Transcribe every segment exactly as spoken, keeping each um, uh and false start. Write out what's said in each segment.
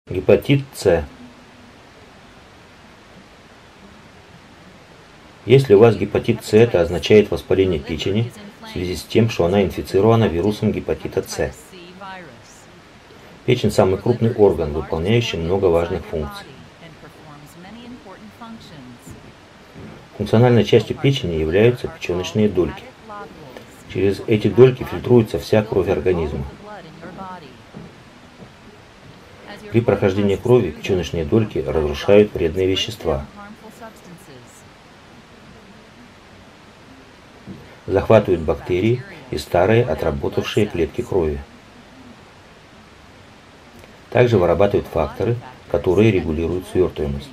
Гепатит С. Если у вас гепатит С, это означает воспаление печени в связи с тем, что она инфицирована вирусом гепатита С. Печень – самый крупный орган, выполняющий много важных функций. Функциональной частью печени являются печеночные дольки. Через эти дольки фильтруется вся кровь организма. При прохождении крови печеночные дольки разрушают вредные вещества, захватывают бактерии и старые отработавшие клетки крови. Также вырабатывают факторы, которые регулируют свертываемость.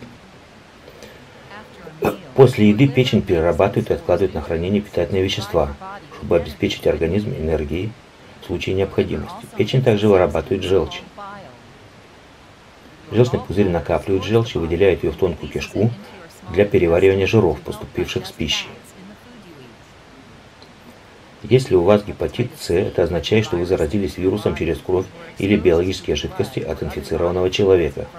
После еды печень перерабатывает и откладывает на хранение питательные вещества, чтобы обеспечить организм энергией в случае необходимости. Печень также вырабатывает желчь. Желчный пузырь накапливает желчь и выделяет ее в тонкую кишку для переваривания жиров, поступивших с пищей. Если у вас гепатит С, это означает, что вы заразились вирусом через кровь или биологические жидкости от инфицированного человека.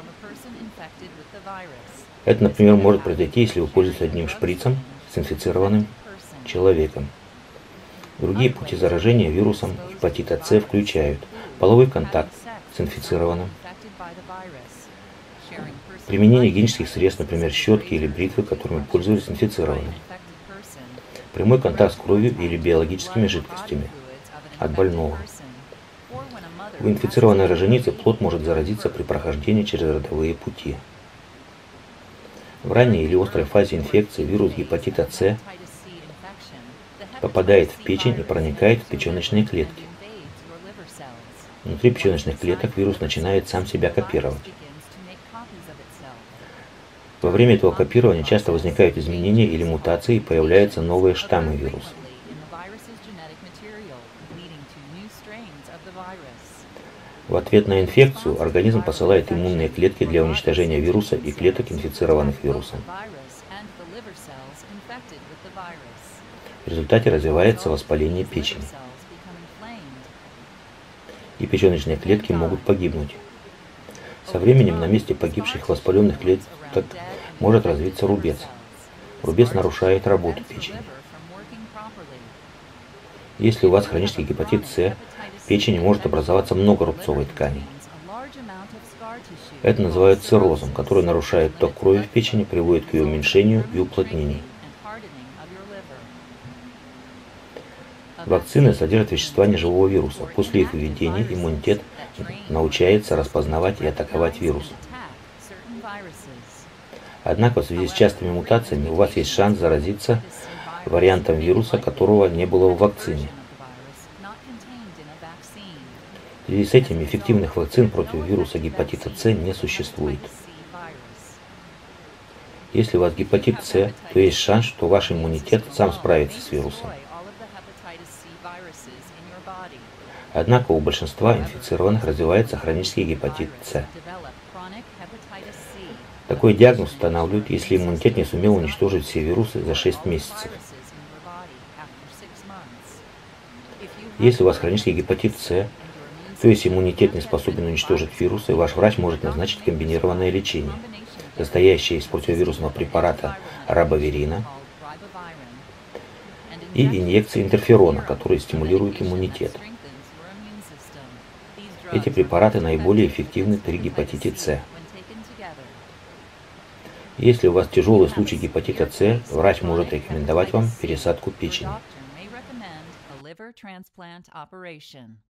Это, например, может произойти, если вы пользуетесь одним шприцем с инфицированным человеком. Другие пути заражения вирусом гепатита С включают половой контакт с инфицированным, применение гигиенических средств, например, щетки или бритвы, которыми пользовались инфицированные, прямой контакт с кровью или биологическими жидкостями от больного. У инфицированной роженицы плод может заразиться при прохождении через родовые пути. В ранней или острой фазе инфекции вирус гепатита С попадает в печень и проникает в печеночные клетки. Внутри печеночных клеток вирус начинает сам себя копировать. Во время этого копирования часто возникают изменения или мутации и появляются новые штаммы вируса. В ответ на инфекцию организм посылает иммунные клетки для уничтожения вируса и клеток, инфицированных вирусом. В результате развивается воспаление печени, и печеночные клетки могут погибнуть. Со временем на месте погибших воспаленных клеток может развиться рубец. Рубец нарушает работу печени. Если у вас хронический гепатит С, в печени может образоваться много рубцовой ткани. Это называют циррозом, который нарушает ток крови в печени, приводит к ее уменьшению и уплотнению. Вакцины содержат вещества неживого вируса. После их введения иммунитет научается распознавать и атаковать вирус. Однако в связи с частыми мутациями у вас есть шанс заразиться вариантом вируса, которого не было в вакцине. В связи с этим эффективных вакцин против вируса гепатита С не существует. Если у вас гепатит С, то есть шанс, что ваш иммунитет сам справится с вирусом. Однако у большинства инфицированных развивается хронический гепатит С. Такой диагноз устанавливают, если иммунитет не сумел уничтожить все вирусы за шесть месяцев. Если у вас хронический гепатит С, то есть иммунитет не способен уничтожить вирусы, ваш врач может назначить комбинированное лечение, состоящее из противовирусного препарата рабовирина и инъекции интерферона, которые стимулируют иммунитет. Эти препараты наиболее эффективны при гепатите С. Если у вас тяжелый случай гепатита С, врач может рекомендовать вам пересадку печени.